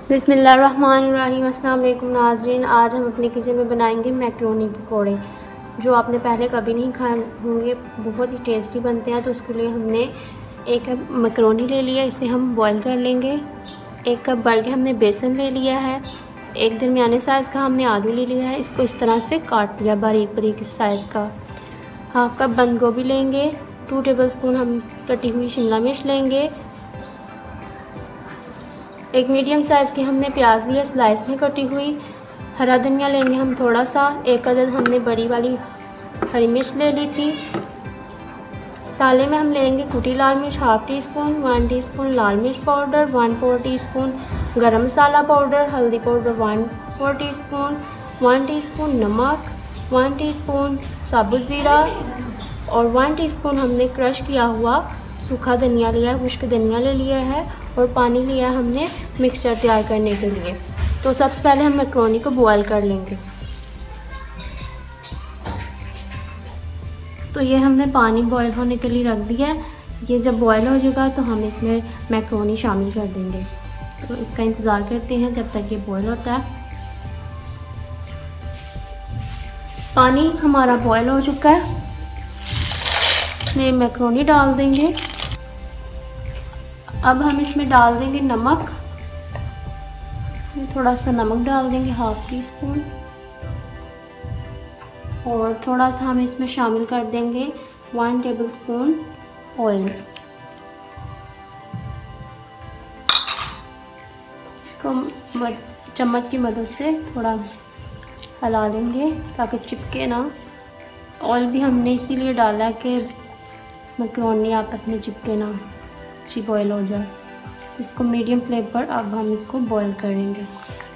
बिस्मिल्लाहिर्रहमानिर्रहीम। अस्सलाम वालेकुम नाज़रीन, आज हम अपने किचन में बनाएंगे मैक्रोनी पकौड़े जो आपने पहले कभी नहीं खाए होंगे। बहुत ही टेस्टी बनते हैं। तो उसके लिए हमने एक कप मैक्रोनी ले लिया, इसे हम बॉईल कर लेंगे। एक कप भर के हमने बेसन ले लिया है। एक दरमियाने साइज़ का हमने आलू ले लिया है, इसको इस तरह से काट लिया बारीक बारीक इस साइज़ का। हाफ कप बंद गोभी लेंगे। 2 टेबलस्पून हम कटी हुई शिमला मिर्च लेंगे। एक मीडियम साइज़ की हमने प्याज लिया स्लाइस में कटी हुई। हरा धनिया लेंगे हम थोड़ा सा। एक अदद हमने बड़ी वाली हरी मिर्च ले ली थी। मसाले में हम लेंगे कुटी लाल मिर्च हाफ़ टी स्पून, 1 टीस्पून लाल मिर्च powder, 1/4 teaspoon garam masala powder, हल्दी पाउडर 1/4 टीस्पून, 1 टीस्पून नमक, 1 टीस्पून साबुत ज़ीरा और 1 टीस्पून हमने क्रश किया हुआ सूखा धनिया लिया है, खुश्क धनिया ले लिया है और पानी लिया है हमने मिक्सचर तैयार करने के लिए। तो सबसे पहले हम मैक्रोनी को बॉयल कर लेंगे। तो ये हमने पानी बॉयल होने के लिए रख दिया है। ये जब बॉयल हो जाएगा तो हम इसमें मैक्रोनी शामिल कर देंगे। तो इसका इंतज़ार करते हैं जब तक ये बॉयल होता है। पानी हमारा बॉयल हो चुका है, इसमें मैक्रोनी डाल देंगे। अब हम इसमें डाल देंगे नमक। थोड़ा सा नमक डाल देंगे हाफ़ टी स्पून और थोड़ा सा हम इसमें शामिल कर देंगे 1 टेबलस्पून ऑयल। इसको चम्मच की मदद से थोड़ा हिला लेंगे ताकि चिपके ना। ऑयल भी हमने इसीलिए डाला कि मैक्रोनी आपस में चिपके ना, अच्छी बॉयल हो जाए। इसको मीडियम फ्लेम पर अब हम इसको बॉईल करेंगे।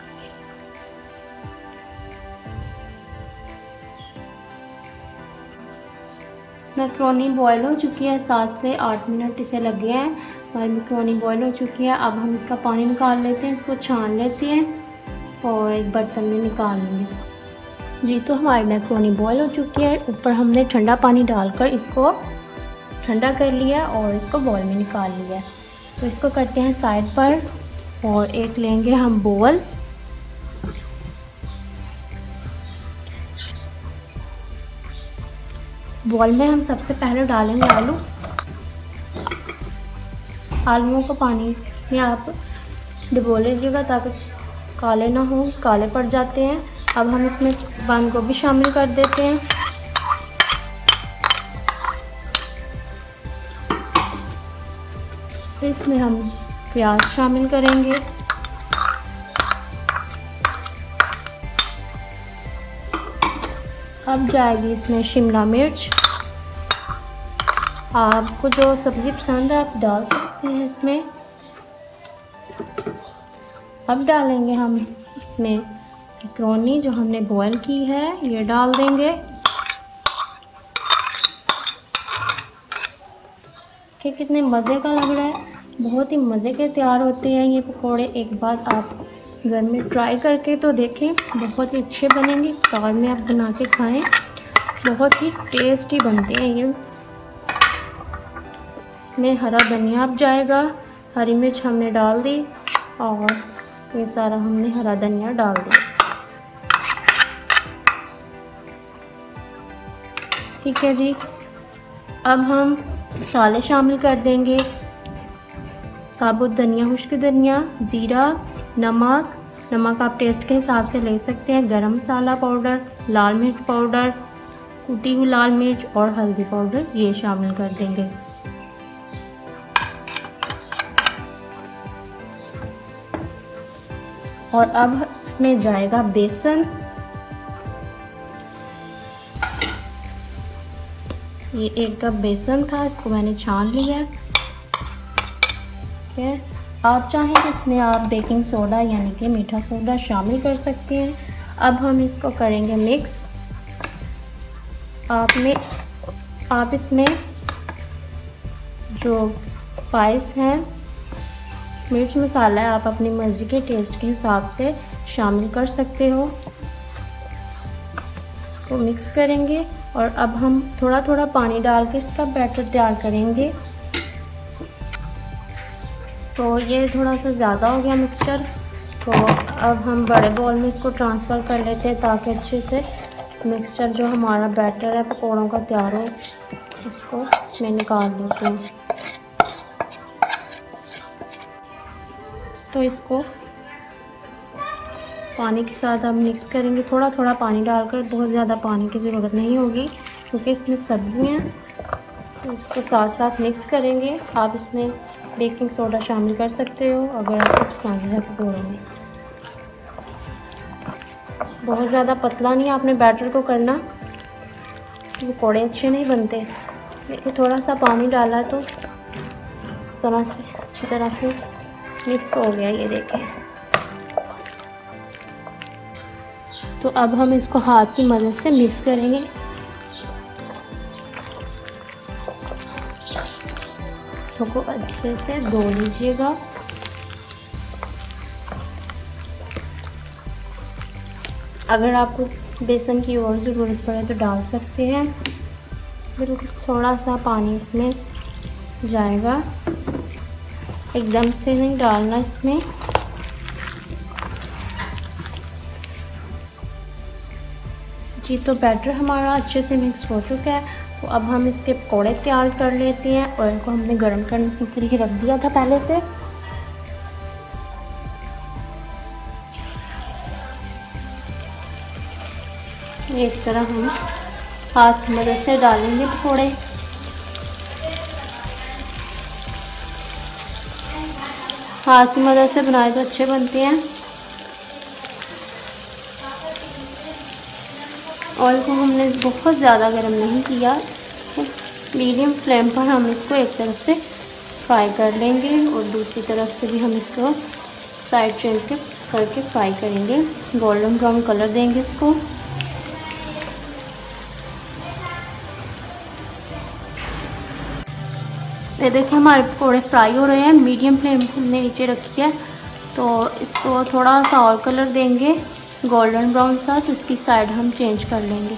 मैक्रोनी बॉईल हो चुकी है, 7 से 8 मिनट इसे लगे हैं। हमारी मैक्रोनी बॉईल हो चुकी है। अब हम इसका पानी निकाल लेते हैं, इसको छान लेते हैं और एक बर्तन में निकाल लेंगे इसको। जी, तो हमारी मैक्रोनी बॉईल हो चुकी है। ऊपर हमने ठंडा पानी डालकर इसको ठंडा कर लिया और इसको बॉल में निकाल लिया। तो इसको करते हैं साइड पर और एक लेंगे हम बोल। बॉल में हम सबसे पहले डालेंगे आलू। आलूओं को पानी में आप डुबो लीजिएगा ताकि काले ना हो, काले पड़ जाते हैं। अब हम इसमें बंद गोभी शामिल कर देते हैं। इसमें हम प्याज शामिल करेंगे। अब जाएगी इसमें शिमला मिर्च। आपको जो सब्ज़ी पसंद है आप डाल सकते हैं इसमें। अब डालेंगे हम इसमें मैक्रोनी जो हमने बॉईल की है, ये डाल देंगे। कि कितने मज़े का लग रहा है, बहुत ही मज़े के तैयार होते हैं ये पकोड़े। एक बार आप घर में ट्राई करके तो देखें, बहुत ही अच्छे बनेंगे। कार में आप बना के खाएं, बहुत ही टेस्टी बनते हैं ये। इसमें हरा धनिया अब जाएगा, हरी मिर्च हमने डाल दी और ये सारा हमने हरा धनिया डाल दिया। ठीक है जी। अब हम मसाले शामिल कर देंगे। साबुत धनिया, खुश्क धनिया, ज़ीरा, नमक आप टेस्ट के हिसाब से ले सकते हैं। गरम मसाला पाउडर, लाल मिर्च पाउडर, कुटी हुई लाल मिर्च और हल्दी पाउडर ये शामिल कर देंगे। और अब इसमें जाएगा बेसन। ये 1 कप बेसन था, इसको मैंने छान लिया। ठीक है, आप चाहें तो इसमें आप बेकिंग सोडा यानी कि मीठा सोडा शामिल कर सकते हैं। अब हम इसको करेंगे मिक्स। आप इसमें जो स्पाइस है, मिर्च मसाला है, आप अपनी मर्ज़ी के टेस्ट के हिसाब से शामिल कर सकते हो। इसको मिक्स करेंगे और अब हम थोड़ा थोड़ा पानी डाल के इसका बैटर तैयार करेंगे। तो ये थोड़ा सा ज़्यादा हो गया मिक्सचर, तो अब हम बड़े बाउल में इसको ट्रांसफ़र कर लेते हैं ताकि अच्छे से मिक्सचर जो हमारा बैटर है पकौड़ों का तैयार हो। उसको इसमें निकाल लेते हैं। तो इसको पानी के साथ हम मिक्स करेंगे, थोड़ा थोड़ा पानी डालकर, बहुत ज़्यादा पानी की ज़रूरत नहीं होगी क्योंकि इसमें सब्ज़ी हैं। तो इसको साथ साथ मिक्स करेंगे। आप इसमें बेकिंग सोडा शामिल कर सकते हो अगर आपको पसंद है पकौड़ों में। बहुत ज़्यादा पतला नहीं आपने बैटर को करना, पकौड़े अच्छे नहीं बनते। देखिए थोड़ा सा पानी डाला तो इस तरह से अच्छी तरह से मिक्स हो गया, ये देखें। तो अब हम इसको हाथ की मदद से मिक्स करेंगे। तो अच्छे से धो लीजिएगा। अगर आपको बेसन की और ज़रूरत पड़े तो डाल सकते हैं। बिल्कुल थोड़ा सा पानी इसमें जाएगा, एकदम से नहीं डालना इसमें। जी तो बैटर हमारा अच्छे से मिक्स हो चुका है। तो अब हम इसके पकौड़े तैयार कर लेते हैं। ऑयल को हमने गर्म करने के लिए रख दिया था पहले से। इस तरह हम हाथ की मदद से डालेंगे पकौड़े। हाथ की मदद से बनाए तो अच्छे बनते हैं। ऑयल को हमने बहुत ज़्यादा गर्म नहीं किया, मीडियम फ्लेम पर हम इसको एक तरफ से फ्राई कर लेंगे और दूसरी तरफ से भी हम इसको साइड चेंज करके फ्राई करेंगे। गोल्डन ब्राउन कलर देंगे इसको। ये देखिए हमारे पकौड़े फ्राई हो रहे हैं। मीडियम फ्लेम हमने नीचे रखी है। तो इसको थोड़ा सा और कलर देंगे गोल्डन ब्राउन सा, तो इसकी साइड हम चेंज कर लेंगे।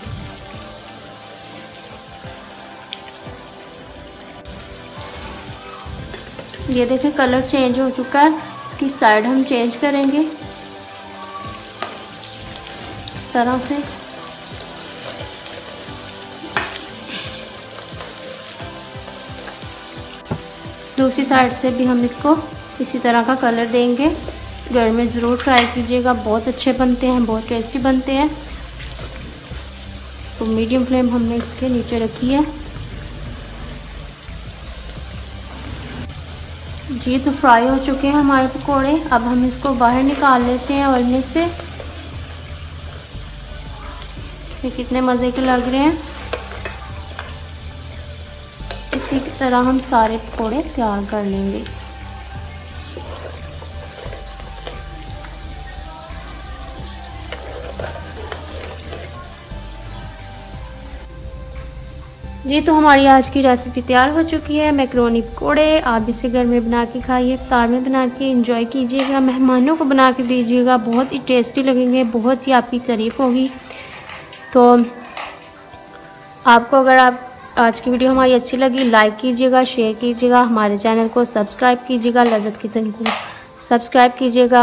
ये देखिए कलर चेंज हो चुका है। इसकी साइड हम चेंज करेंगे इस तरह से। दूसरी साइड से भी हम इसको इसी तरह का कलर देंगे। घर में ज़रूर ट्राई कीजिएगा, बहुत अच्छे बनते हैं, बहुत टेस्टी बनते हैं। तो मीडियम फ्लेम हमने इसके नीचे रखी है। जी तो फ्राई हो चुके हैं हमारे पकोड़े। अब हम इसको बाहर निकाल लेते हैं ऑयल में से। ये कितने मज़े के लग रहे हैं। इसी तरह हम सारे पकोड़े तैयार कर लेंगे। जी तो हमारी आज की रेसिपी तैयार हो चुकी है, मैक्रोनी पकोड़े। आप इसे घर में बना के खाइए, इफ्तार में बना के एंजॉय कीजिएगा, मेहमानों को बना के दीजिएगा, बहुत ही टेस्टी लगेंगे, बहुत ही आपकी तारीफ़ होगी। तो आपको अगर आज की वीडियो हमारी अच्छी लगी, लाइक कीजिएगा, शेयर कीजिएगा, हमारे चैनल को सब्सक्राइब कीजिएगा, लज़्ज़त किचन को सब्सक्राइब कीजिएगा।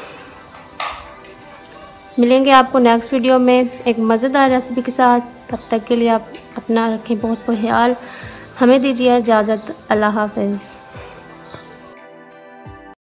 मिलेंगे आपको नेक्स्ट वीडियो में एक मज़ेदार रेसिपी के साथ। तब तक के लिए आप अपना रखें बहुत ख्याल। हमें दीजिए इजाज़त। अल्लाह हाफ़िज़।